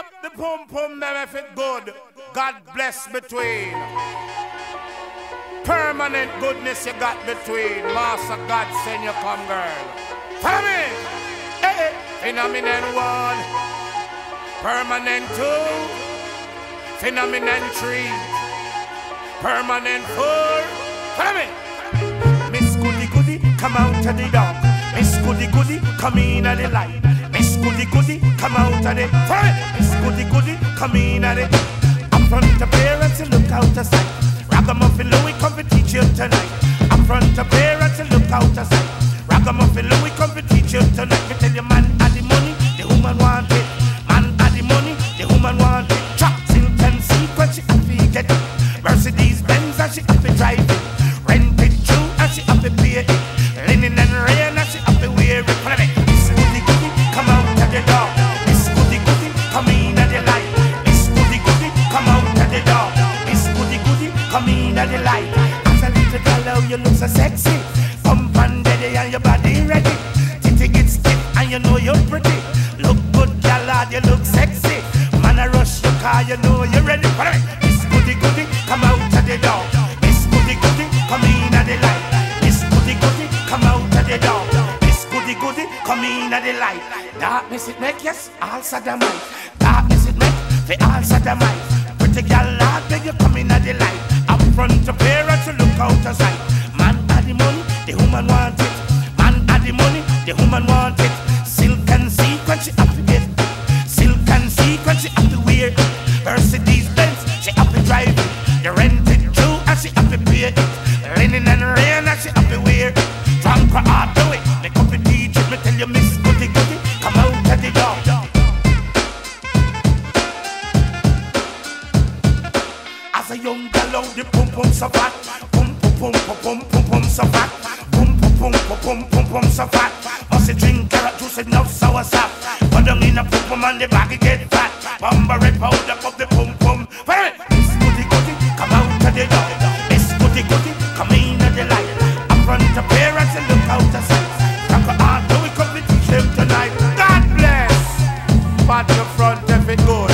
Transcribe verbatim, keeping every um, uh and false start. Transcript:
up the pum pum them if it good. God bless between. Permanent goodness you got between. Master God send you come, girl. Follow me. Hey, hey. Phenomenon one. Permanent two. Phenomenon three. Permanent four. Follow me. Miss Goody Goody, come out of the dark. Miss Goody Goody, come in at the light. Miss Goody Goody, come out of the fire. Miss Goody Goody, come in at the. Up front of parents, you look out of sight. Ragamuffin Louie, come to teach you tonight. Up front of parents, you look out of sight. Ragamuffin Louie, come to teach you tonight. Me tell you, man, had the money, the woman want it. Man, had the money, the woman want it. Chop, silk and sequence, she happy get it. Mercedes Benz, and she happy drive it. Rent it true, and she happy pay it. Linen and rain, and she happy wear it. Follow me. Miss Goody Goody, come out of the door. Miss Goody Goody, come in at the light. Miss Goody Goody, come out of the door. Miss Goody Goody, come in at the light. As a little girl, how you look so sexy. Pump and daddy and your body ready. Titty get stiff and you know you're pretty. Look good, girl, lad, you look sexy. Man, I rush your car, you know you're ready. Follow me. Miss Goody Goody, come out of the door. Miss Goody Goody, come in at the light. Miss Goody Goody, come out of the door. Miss Goody Goody, come in at the light. Darkness it make, yes, all sodomite. Darkness it make, for all sodomite. Pretty girl, lad, beg you come in at the light. Up front of parents, you look out of sight. Man had the money, the woman want it. Man had the money, the woman want it. Silk and sequence, she have to get. Silk and sequence, she have to wear. Mercedes Benz, she have to drive it. You rent it too, and she have to pay it. Linen and rain, and she have to wear. Drunk her heart do it. Make up the D J, me tell you, Miss Goody Goody, come out of the door. As a young girl out the pum pum so fat. Pum pum pum pum pum pum pum so fat. Pum pum pum pum pum pum pum so fat. Must you drink carrot juice enough sour sap. Put them in a pum pum and the bag get fat. Bumper red powder up the pum pum. Miss Goody Goody, come out of the door. Miss Goody Goody, come in at the light. Up front of parents and look out of sight. Rock a heart, do we come to teach them tonight. God bless. But your front if it good.